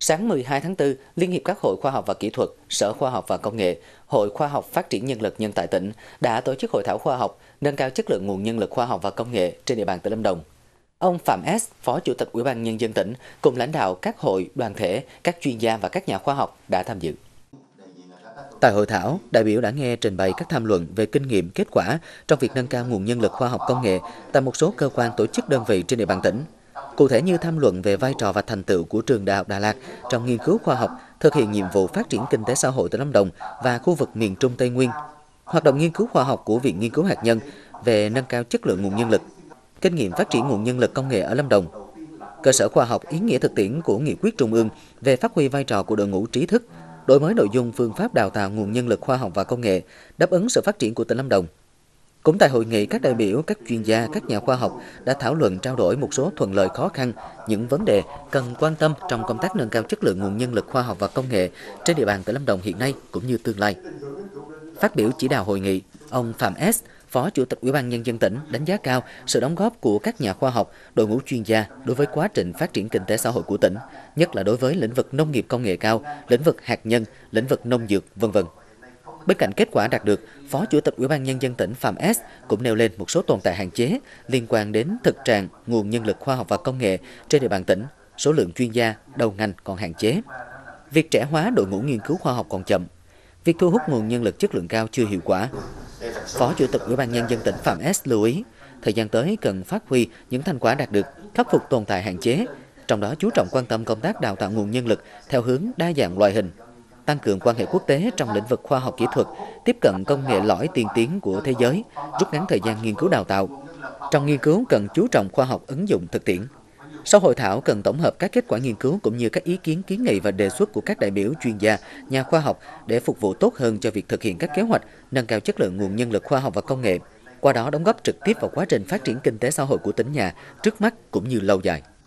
Sáng 12 tháng 4, Liên hiệp các hội khoa học và kỹ thuật, Sở Khoa học và Công nghệ, Hội Khoa học Phát triển Nhân lực Nhân tài tỉnh đã tổ chức hội thảo khoa học nâng cao chất lượng nguồn nhân lực khoa học và công nghệ trên địa bàn tỉnh Lâm Đồng. Ông Phạm S, Phó Chủ tịch Ủy ban Nhân dân tỉnh, cùng lãnh đạo các hội, đoàn thể, các chuyên gia và các nhà khoa học đã tham dự. Tại hội thảo, đại biểu đã nghe trình bày các tham luận về kinh nghiệm, kết quả trong việc nâng cao nguồn nhân lực khoa học công nghệ tại một số cơ quan, tổ chức, đơn vị trên địa bàn tỉnh. Cụ thể như tham luận về vai trò và thành tựu của trường Đại học Đà Lạt trong nghiên cứu khoa học, thực hiện nhiệm vụ phát triển kinh tế xã hội tỉnh Lâm Đồng và khu vực miền Trung Tây Nguyên, hoạt động nghiên cứu khoa học của Viện Nghiên cứu Hạt nhân về nâng cao chất lượng nguồn nhân lực, kinh nghiệm phát triển nguồn nhân lực công nghệ ở Lâm Đồng, cơ sở khoa học ý nghĩa thực tiễn của Nghị quyết Trung ương về phát huy vai trò của đội ngũ trí thức, đổi mới nội dung phương pháp đào tạo nguồn nhân lực khoa học và công nghệ, đáp ứng sự phát triển của tỉnh Lâm Đồng. Cũng tại hội nghị, các đại biểu, các chuyên gia, các nhà khoa học đã thảo luận trao đổi một số thuận lợi khó khăn, những vấn đề cần quan tâm trong công tác nâng cao chất lượng nguồn nhân lực khoa học và công nghệ trên địa bàn tỉnh Lâm Đồng hiện nay cũng như tương lai. Phát biểu chỉ đạo hội nghị, ông Phạm S, Phó Chủ tịch Ủy ban Nhân dân tỉnh đánh giá cao sự đóng góp của các nhà khoa học, đội ngũ chuyên gia đối với quá trình phát triển kinh tế xã hội của tỉnh, nhất là đối với lĩnh vực nông nghiệp công nghệ cao, lĩnh vực hạt nhân, lĩnh vực nông dược, v.v. Bên cạnh kết quả đạt được, Phó Chủ tịch Ủy ban Nhân dân tỉnh Phạm S cũng nêu lên một số tồn tại hạn chế liên quan đến thực trạng nguồn nhân lực khoa học và công nghệ trên địa bàn tỉnh, số lượng chuyên gia đầu ngành còn hạn chế. Việc trẻ hóa đội ngũ nghiên cứu khoa học còn chậm, việc thu hút nguồn nhân lực chất lượng cao chưa hiệu quả. Phó Chủ tịch Ủy ban Nhân dân tỉnh Phạm S lưu ý, thời gian tới cần phát huy những thành quả đạt được, khắc phục tồn tại hạn chế, trong đó chú trọng quan tâm công tác đào tạo nguồn nhân lực theo hướng đa dạng loại hình, tăng cường quan hệ quốc tế trong lĩnh vực khoa học kỹ thuật, tiếp cận công nghệ lõi tiên tiến của thế giới, rút ngắn thời gian nghiên cứu đào tạo. Trong nghiên cứu cần chú trọng khoa học ứng dụng thực tiễn. Sau hội thảo cần tổng hợp các kết quả nghiên cứu cũng như các ý kiến, kiến nghị và đề xuất của các đại biểu, chuyên gia, nhà khoa học để phục vụ tốt hơn cho việc thực hiện các kế hoạch nâng cao chất lượng nguồn nhân lực khoa học và công nghệ, qua đó đóng góp trực tiếp vào quá trình phát triển kinh tế xã hội của tỉnh nhà trước mắt cũng như lâu dài.